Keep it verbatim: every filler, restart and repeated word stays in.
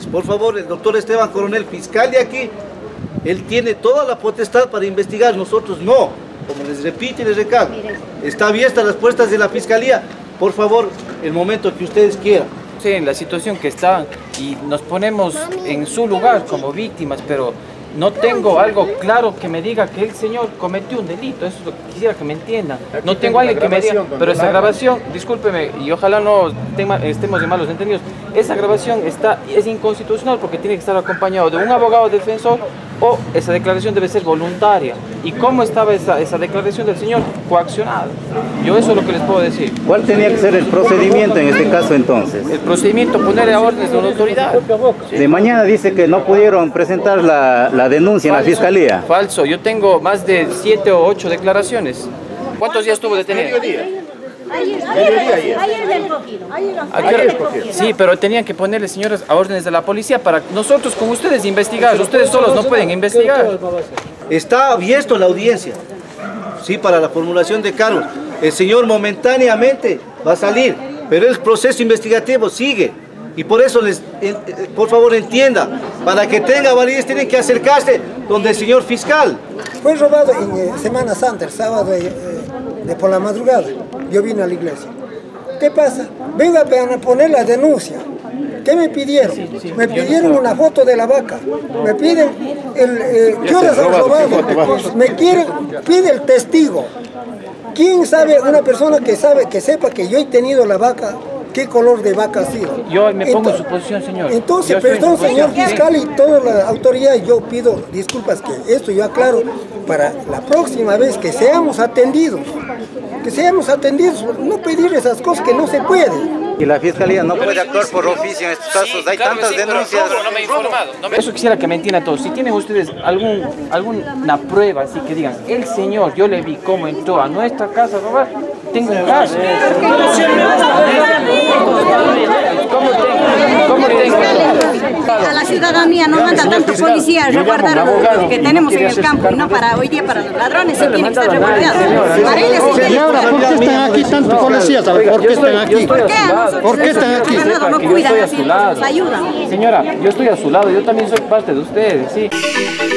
Por favor, el doctor Esteban Coronel, fiscal de aquí, él tiene toda la potestad para investigar, nosotros no. Como les repito y les recalco, está abiertas las puertas de la fiscalía. Por favor, el momento que ustedes quieran. Sí, en la situación que está y nos ponemos en su lugar como víctimas, pero no tengo algo claro que me diga que el señor cometió un delito. Eso es lo que quisiera que me entiendan. No tengo alguien que me diga, pero esa grabación, discúlpeme, y ojalá no tema, estemos de malos entendidos, esa grabación está, es inconstitucional porque tiene que estar acompañado de un abogado defensor o esa declaración debe ser voluntaria. ¿Y cómo estaba esa, esa declaración del señor? Coaccionado. Yo eso es lo que les puedo decir. ¿Cuál tenía que ser el procedimiento en este caso entonces? El procedimiento, ponerle a órdenes de una autoridad. De mañana dice que no pudieron presentar la, la denuncia Falso, en la fiscalía. Falso, yo tengo más de siete o ocho declaraciones. ¿Cuántos días estuvo detenido? Ayer, ayer, ayer escogido. Ayer escogido. Sí, pero tenían que ponerle, señoras, a órdenes de la policía para nosotros con ustedes investigar. Ustedes solos no pueden investigar. Está abierto la audiencia, sí, para la formulación de cargos. El señor momentáneamente va a salir, pero el proceso investigativo sigue. Y por eso, les, eh, por favor, entienda, para que tenga validez tienen que acercarse donde el señor fiscal. Fue robado en eh, Semana Santa, el sábado de, de por la madrugada. Yo vine a la iglesia. ¿Qué pasa? Venga a poner la denuncia. ¿Qué me pidieron? Me pidieron una foto de la vaca. Me piden el... Eh, ¿qué horas han robado? Me quieren... Pide el testigo. ¿Quién sabe? Una persona que sabe, que sepa que yo he tenido la vaca, qué color de vaca ha sido. Yo me pongo entonces, en su posición, señor. Entonces, perdón, señor fiscal y toda la autoridad, yo pido disculpas que esto yo aclaro para la próxima vez que seamos atendidos. Que seamos atendidos, no pedir esas cosas que no se pueden. Y la fiscalía no puede actuar por oficio en estos casos, hay claro tantas sí, pero denuncias. no, pero no me he informado. No me... Eso quisiera que me entiendan todos. Si tienen ustedes algún, alguna prueba, así que digan, el señor, yo le vi cómo entró a nuestra casa a robar, tengo un caso. ¿Cómo tengo? ¿Cómo tengo? A la ciudadanía no manda tanto policía a resguardar lo que tenemos en el campo y no para hoy día para los ladrones, se tiene que estar resguardados. Para ellos sí tiene que Señora, ¿por qué están aquí tantos policías? ¿Por qué están aquí? ¿Por qué? ¿Por qué están aquí? No cuidan, así nos ayudan. Señora, yo estoy a su lado, yo también soy parte de ustedes, sí.